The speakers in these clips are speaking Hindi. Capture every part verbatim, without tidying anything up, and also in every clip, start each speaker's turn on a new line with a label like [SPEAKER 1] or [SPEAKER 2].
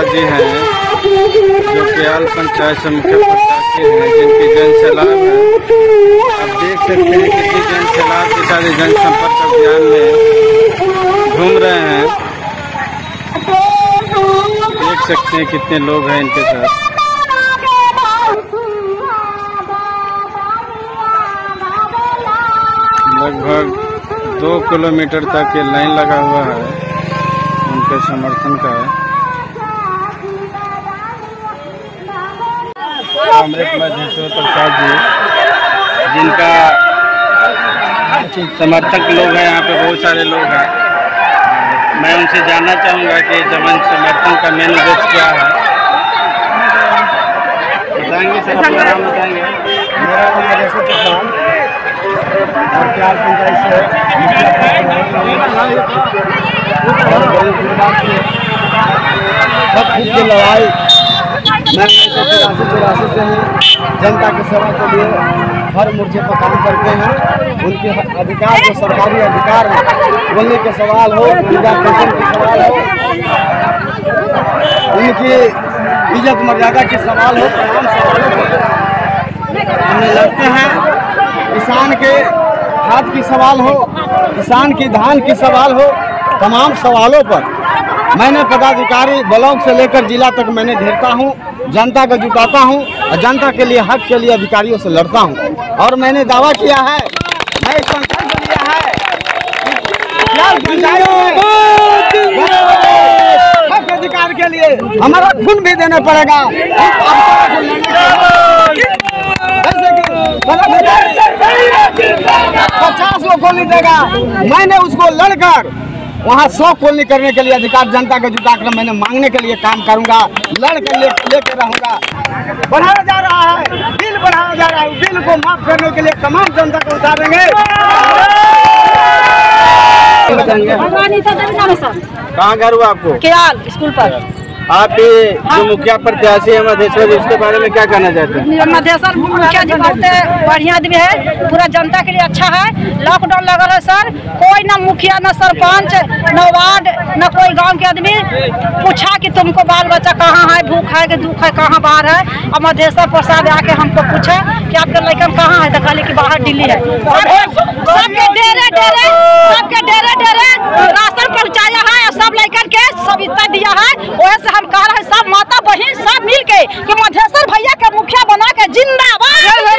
[SPEAKER 1] जी हैं जो केयाल पंचायत से मुख्य प्रत्याशी हैं, जिनकी जन सैलाब है। आप देख सकते हैं कितनी जन सैलाब के साथ जनसंपर्क अभियान में घूम रहे हैं। देख सकते हैं कितने लोग हैं इनके साथ। लगभग दो किलोमीटर तक ये लाइन लगा हुआ है उनके समर्थन का है। अमृत महेश्वर प्रसाद जी, जिनका समर्थक लोग हैं, यहाँ पे बहुत सारे लोग हैं। मैं उनसे जानना चाहूँगा कि जमन समर्थन का मेन उद्देश्य क्या है। बताएंगे सर, अपना नाम बताएंगे।
[SPEAKER 2] मेरा नाम महेश्वर प्रसाद और केयाल पंचायत से सब कुछ की लड़ाई मैं चौरासी चौरासी से ही जनता की सेवा के लिए हर मोर्चे पर काम करते हैं। उनके अधिकार जो सरकारी अधिकार है, बोलने के सवाल हो, वृद्धा पेंशन के सवाल हो, उनकी इज्जत मर्यादा के सवाल हो, तमाम सवालों पर हमने लड़ते हैं। किसान के खाद की सवाल हो, किसान की धान की सवाल हो, तमाम सवालों पर मैंने पदाधिकारी ब्लॉक से लेकर जिला तक मैंने घेरता हूँ, जनता को जुटाता हूँ और जनता के लिए हक के लिए अधिकारियों से लड़ता हूँ। और मैंने दावा किया है, मैं संकल्प लिया है हक अधिकार के लिए हमारा खून भी देना पड़ेगा। पचास को गोली देगा, मैंने उसको लड़कर वहाँ सौ कोल्नी करने के लिए अधिकार जनता को जुटा कर मैंने मांगने के लिए काम करूंगा, लड़ कर ले लेकर रहूंगा। बढ़ाया जा रहा है, बिल बढ़ाया जा रहा है, बिल को माफ करने के लिए तमाम जनता को उतारेंगे।
[SPEAKER 1] कहाँ घर हुआ आपको?
[SPEAKER 3] केयाल स्कूल पर।
[SPEAKER 1] आप ये जो मुखिया प्रत्याशी है मधेश्वर जी, उसके बारे में क्या कहना चाहते हैं?
[SPEAKER 3] मधेश्वर मुखिया जी बहुत बढ़िया आदमी है, पूरा जनता के लिए अच्छा है। लॉकडाउन लगा है सर, कोई ना मुखिया न सरपंच न वार्ड न कोई गांव के आदमी पूछा कि तुमको बाल बच्चा कहाँ है, भूख है कि दुख है, कहाँ बाहर है। और मधेश्वर प्रसाद आके हमको पूछा कि आपके लड़कन कहाँ है, तो कहले कि बाहर दिल्ली है। सबके डेरे डेरे सबके डेरे डेरे राशन पहुँचाया है, सब लड़कन के सुविधा दिया है। वैसे हम कह रहे हैं सब माता बहन सब मिल के कि मधेश्वर भैया के मुखिया बना के जिंदाबाद।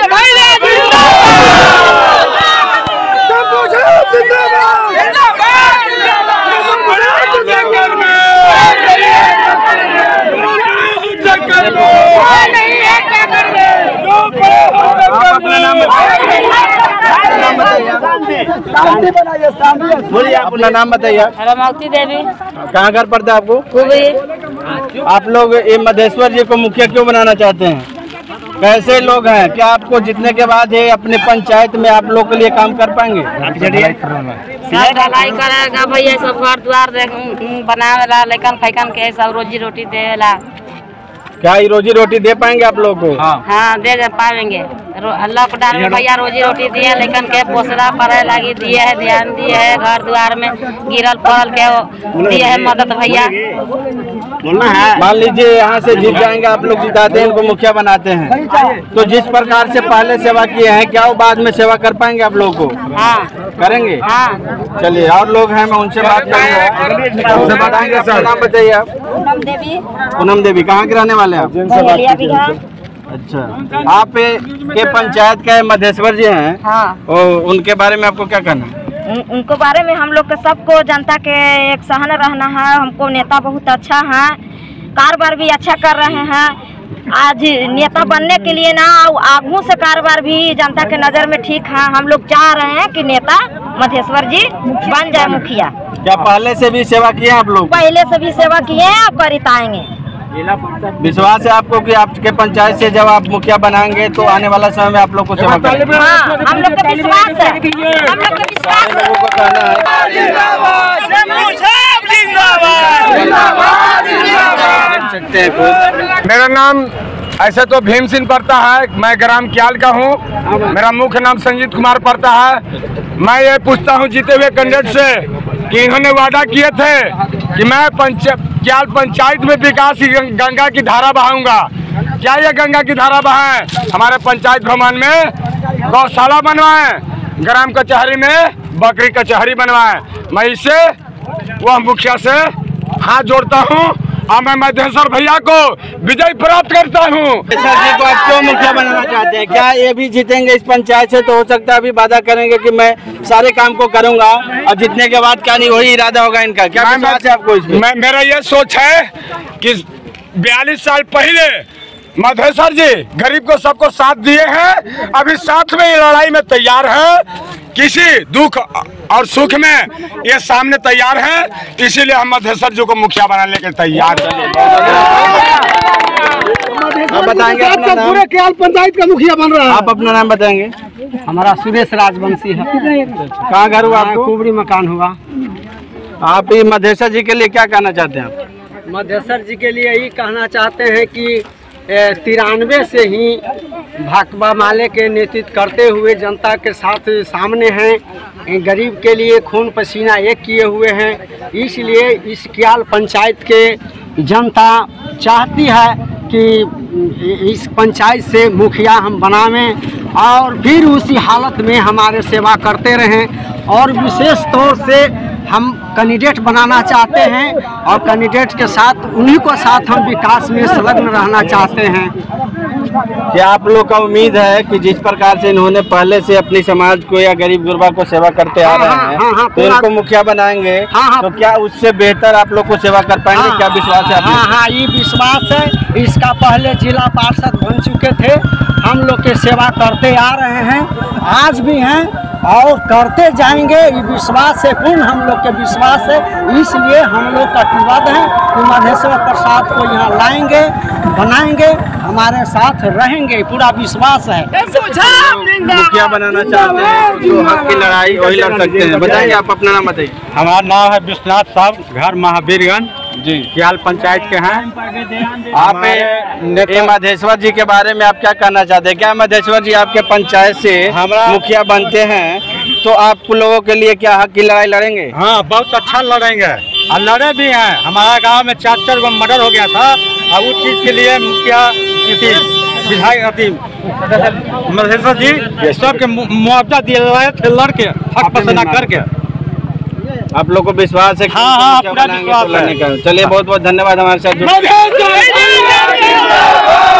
[SPEAKER 1] बोलिए, अपना नाम बताइए।
[SPEAKER 4] रमावती देवी।
[SPEAKER 1] कहाँ घर पड़ता है आपको? आप लोग ये मधेश्वर जी को मुखिया क्यों बनाना चाहते हैं? कैसे लोग हैं? क्या आपको जीतने के बाद ये अपने पंचायत में आप लोग के लिए काम कर पाएंगे?
[SPEAKER 4] सब ढलाई करेगा भैया, सब घर द्वार बनावेला, लेकिन फैकन के सब रोजी रोटी देवेला।
[SPEAKER 1] क्या ये रोजी रोटी दे पाएंगे आप लोग को?
[SPEAKER 4] हाँ, हाँ दे दे पाएंगे। लॉकडाउन में भैया रोजी रोटी दिए, लेकिन के पोसरा पढ़े लगी दिए है, ध्यान दिए है, घर द्वार में गिरल पड़ल के दिए है मदद भैया।
[SPEAKER 1] मान लीजिए यहाँ से जीत जाएंगे, आप लोग जिताते हैं, इनको मुखिया बनाते हैं, तो जिस प्रकार से पहले सेवा किए हैं, क्या वो बाद में सेवा कर पाएंगे आप लोग को?
[SPEAKER 4] हाँ
[SPEAKER 1] करेंगे।
[SPEAKER 4] हाँ
[SPEAKER 1] चलिए, और लोग हैं, मैं उनसे बात करूँगा, उनसे बताएंगे। अपना नाम बताइए आप।
[SPEAKER 4] पूनम देवी।
[SPEAKER 1] पूनम देवी, कहाँ के रहने वाले हैं आप? अच्छा, आप के पंचायत के मधेश्वर जी हैं।
[SPEAKER 4] हाँ।
[SPEAKER 1] ओ, उनके बारे में आपको क्या कहना है?
[SPEAKER 4] उन, उनको बारे में हम लोग के सबको जनता के एक सहन रहना है। हमको नेता बहुत अच्छा है, कारोबार भी अच्छा कर रहे हैं। आज नेता बनने के लिए ना आगू से कारोबार भी जनता के नज़र में ठीक है। हम लोग चाह रहे हैं कि नेता मधेश्वर जी बन जाए मुखिया।
[SPEAKER 1] क्या पहले से भी सेवा किए आप लोग?
[SPEAKER 4] पहले से भी सेवा किए हैं, आप करिताएंगे।
[SPEAKER 1] विश्वास है आपको कि आपके पंचायत से जब आप मुखिया बनाएंगे तो आने वाला समय में आप लोग को सेवा करेंगे?
[SPEAKER 4] हाँ, हम लोग का विश्वास है, हम लोग का विश्वास है।
[SPEAKER 1] लोगों को कहना है सकते हैं खुद।
[SPEAKER 2] मेरा नाम ऐसे तो भीम सिंह पड़ता है, मैं ग्राम केयाल का हूँ। मेरा मुख्य नाम संजीत कुमार पड़ता है। मैं ये पूछता हूँ जीते हुए कैंडिडेट से कि इन्होंने वादा किए थे कि मैं पंच
[SPEAKER 5] क्याल पंचायत में विकास की गंगा की धारा बहाऊंगा। क्या ये गंगा की धारा बहाएं? हमारे पंचायत भवन में गौशाला बनवाएं, ग्राम कचहरी में बकरी कचहरी बनवाएं। मैं इससे वह मुखिया से हाथ जोड़ता हूं और मैं मधेश्वर भैया को विजय प्राप्त करता हूं।
[SPEAKER 2] मधेश्वर जी को आप क्यों मुखिया बनाना चाहते हैं? क्या ये भी जीतेंगे इस पंचायत से? तो हो सकता है अभी वादा करेंगे कि मैं सारे काम को करूंगा और जीतने के बाद क्या नहीं वही इरादा होगा इनका। क्या विश्वास है आपको इसमें?
[SPEAKER 5] मैं मेरा ये सोच है कि बयालीस साल पहले मधेश्वर जी गरीब को सबको साथ दिए हैं, अभी साथ में लड़ाई में तैयार है। किसी दुख और सुख में ये सामने तैयार है, इसीलिए हम मधेश्वर जी को मुखिया बनाने के तैयार हैं।
[SPEAKER 2] आप बताएंगे अपना नाम?
[SPEAKER 6] पूरे क्याल पंचायत का मुखिया बन रहा है।
[SPEAKER 2] आप अपना नाम बताएंगे?
[SPEAKER 6] हमारा सुरेश राजवंशी है।
[SPEAKER 2] कहाँ घर हुआ आपको?
[SPEAKER 6] कुबड़ी मकान हुआ।
[SPEAKER 2] आप ये मधेश्वर जी के लिए क्या कहना चाहते हैं आप?
[SPEAKER 6] मधेश्वर जी के लिए यही कहना चाहते हैं कि तिरानवे से ही भाकपा माले के नेतृत्व करते हुए जनता के साथ सामने हैं, गरीब के लिए खून पसीना एक किए हुए हैं। इसलिए इस क्याल पंचायत के जनता चाहती है कि इस पंचायत से मुखिया हम बनावें और फिर उसी हालत में हमारे सेवा करते रहें। और विशेष तौर से हम कैंडिडेट बनाना चाहते हैं और कैंडिडेट के साथ उन्हीं को साथ हम विकास में संलग्न रहना चाहते हैं।
[SPEAKER 2] क्या आप लोग का उम्मीद है कि जिस प्रकार से इन्होंने पहले से अपनी समाज को या गरीब गुरबा को सेवा करते आ रहे हैं,
[SPEAKER 6] हाँ, हाँ,
[SPEAKER 2] तो इनको मुखिया बनाएंगे,
[SPEAKER 6] हाँ, हाँ,
[SPEAKER 2] तो क्या उससे बेहतर आप लोग को सेवा कर पाएंगे?
[SPEAKER 6] हाँ,
[SPEAKER 2] क्या विश्वास है आपको?
[SPEAKER 6] हाँ हाँ ये विश्वास है। इसका पहले जिला पार्षद बन चुके थे, हम लोग के सेवा करते आ रहे हैं, आज भी हैं और करते जाएंगे। ये विश्वास है, पूर्ण हम लोग के विश्वास है। इसलिए हम लोग कटिबद्ध हैं कि मधेश्वर प्रसाद को यहाँ लाएंगे, बनाएंगे, हमारे साथ रहेंगे, पूरा विश्वास है।
[SPEAKER 2] मुखिया बनाना चाहते हैं जो हक की लड़ाई वही लड़ सकते हैं। बताइए, आप अपना नाम बताइए।
[SPEAKER 7] हमारा नाम है विश्वनाथ साहब, घर महावीरगंज जी, क्याल पंचायत के हैं।
[SPEAKER 2] आप ये मधेश्वर जी के बारे में आप क्या कहना चाहते हैं? क्या मधेश्वर जी आपके पंचायत से मुखिया बनते हैं तो आप लोगों के लिए क्या हक की लड़ाई लड़ेंगे?
[SPEAKER 7] हाँ, बहुत अच्छा लड़ेंगे और लड़े भी हैं। हमारा गांव में चार चार गो मर्डर हो गया था और उस चीज़ के लिए मुखिया विधायक मधेश्वर जी सबके मुआवजा दिए थे, लड़के हक पसंद करके।
[SPEAKER 2] आप लोग को विश्वास है?
[SPEAKER 7] हाँ हाँ, पूरा विश्वास है।
[SPEAKER 2] चलिए, बहुत बहुत धन्यवाद हमारे साथ।